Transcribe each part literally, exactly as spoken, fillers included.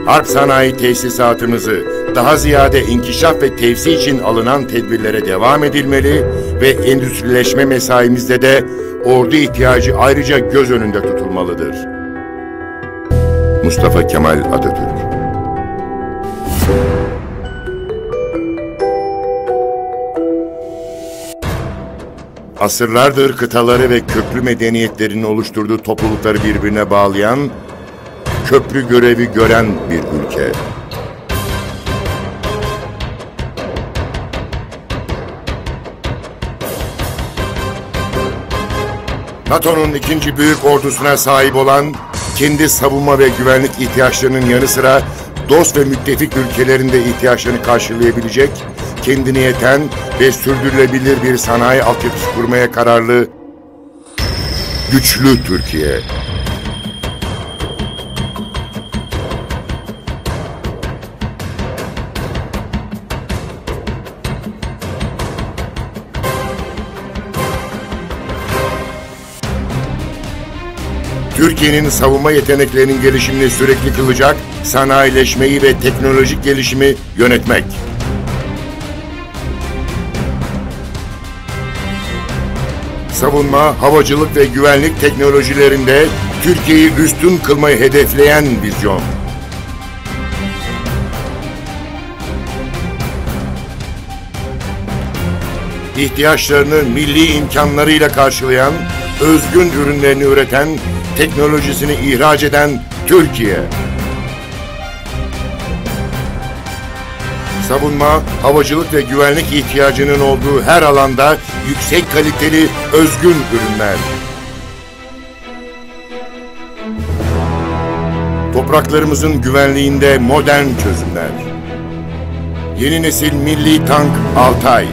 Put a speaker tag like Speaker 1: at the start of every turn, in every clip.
Speaker 1: Harp sanayi tesisatımızı daha ziyade inkişaf ve tevsi için alınan tedbirlere devam edilmeli ve endüstrileşme mesaimizde de ordu ihtiyacı ayrıca göz önünde tutulmalıdır. Mustafa Kemal Atatürk. Asırlardır kıtaları ve köklü medeniyetlerin oluşturduğu toplulukları birbirine bağlayan, köprü görevi gören bir ülke. NATO'nun ikinci büyük ordusuna sahip olan, kendi savunma ve güvenlik ihtiyaçlarının yanı sıra dost ve müttefik ülkelerin de ihtiyaçlarını karşılayabilecek, kendine yeten ve sürdürülebilir bir sanayi altyapısı kurmaya kararlı, güçlü Türkiye. Türkiye'nin savunma yeteneklerinin gelişimini sürekli kılacak, sanayileşmeyi ve teknolojik gelişimi yönetmek. Savunma, havacılık ve güvenlik teknolojilerinde Türkiye'yi üstün kılmayı hedefleyen vizyon. İhtiyaçlarını milli imkanlarıyla karşılayan, özgün ürünlerini üreten, teknolojisini ihraç eden Türkiye. Savunma, havacılık ve güvenlik ihtiyacının olduğu her alanda yüksek kaliteli, özgün ürünler. Topraklarımızın güvenliğinde modern çözümler. Yeni nesil milli tank Altay.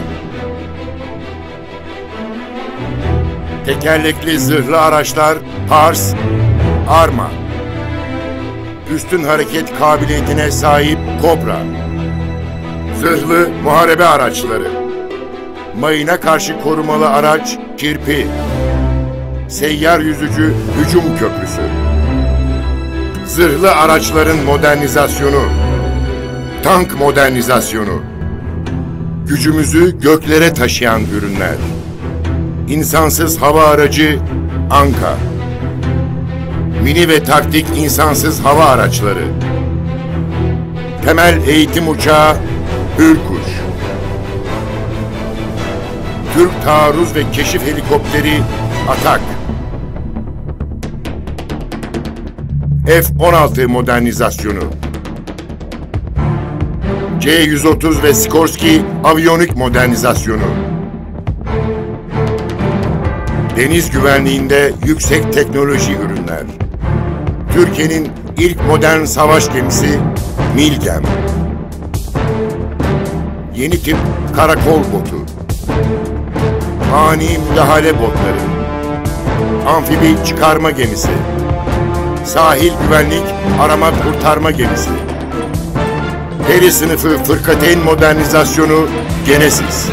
Speaker 1: Tekerlekli zırhlı araçlar Pars, Arma. Üstün hareket kabiliyetine sahip Kobra. Zırhlı muharebe araçları. Mayına karşı korumalı araç Kirpi. Seyyar yüzücü hücum köprüsü. Zırhlı araçların modernizasyonu. Tank modernizasyonu. Gücümüzü göklere taşıyan ürünler. İnsansız hava aracı Anka. Mini ve taktik insansız hava araçları. Temel eğitim uçağı Hürkuş. Türk taarruz ve keşif helikopteri Atak. F on altı modernizasyonu. C yüz otuz ve Sikorsky aviyonik modernizasyonu. Deniz güvenliğinde yüksek teknoloji ürünler. Türkiye'nin ilk modern savaş gemisi Milgem. Yeni tip karakol botu. Ani müdahale botları. Amfibi çıkarma gemisi. Sahil güvenlik arama kurtarma gemisi. Peri sınıfı fırkateyn modernizasyonu Genesis.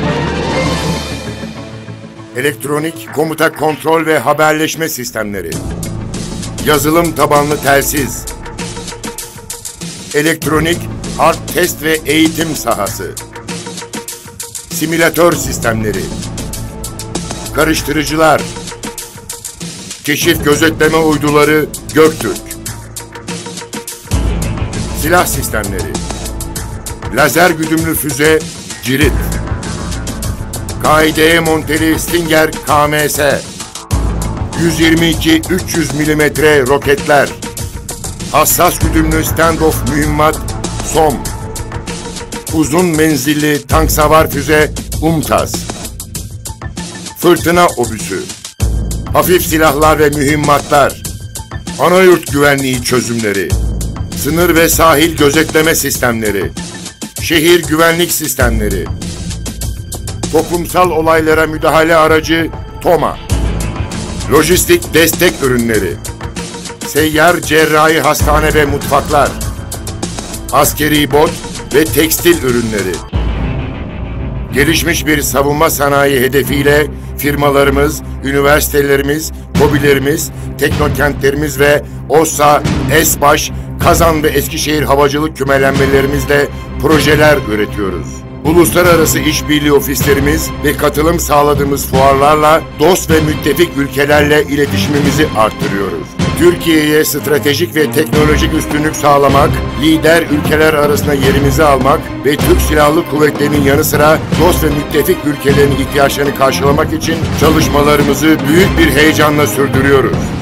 Speaker 1: Elektronik komuta kontrol ve haberleşme sistemleri. Yazılım tabanlı telsiz. Elektronik harp test ve eğitim sahası. Simülatör sistemleri. Karıştırıcılar. Keşif gözetleme uyduları Göktürk. Silah sistemleri. Lazer güdümlü füze Cirit. K I D'ye monteli Stinger K M S. yüz yirmi iki üç yüz milimetre roketler. Hassas güdümlü standoff mühimmat SOM. Uzun menzilli tank savar füze UMTAS. Fırtına obüsü. Hafif silahlar ve mühimmatlar. Anayurt güvenliği çözümleri. Sınır ve sahil gözetleme sistemleri. Şehir güvenlik sistemleri. Toplumsal olaylara müdahale aracı TOMA. Lojistik destek ürünleri. Seyyar cerrahi hastane ve mutfaklar. Askeri bot ve tekstil ürünleri. Gelişmiş bir savunma sanayi hedefiyle firmalarımız, üniversitelerimiz KOBİ'lerimiz, teknokentlerimiz ve OSSA, ESBAŞ, Kazan ve Eskişehir havacılık kümelenmelerimizle projeler üretiyoruz. Uluslararası işbirliği ofislerimiz ve katılım sağladığımız fuarlarla dost ve müttefik ülkelerle iletişimimizi arttırıyoruz. Türkiye'ye stratejik ve teknolojik üstünlük sağlamak, lider ülkeler arasında yerimizi almak ve Türk Silahlı Kuvvetleri'nin yanı sıra dost ve müttefik ülkelerin ihtiyaçlarını karşılamak için çalışmalarımızı büyük bir heyecanla sürdürüyoruz.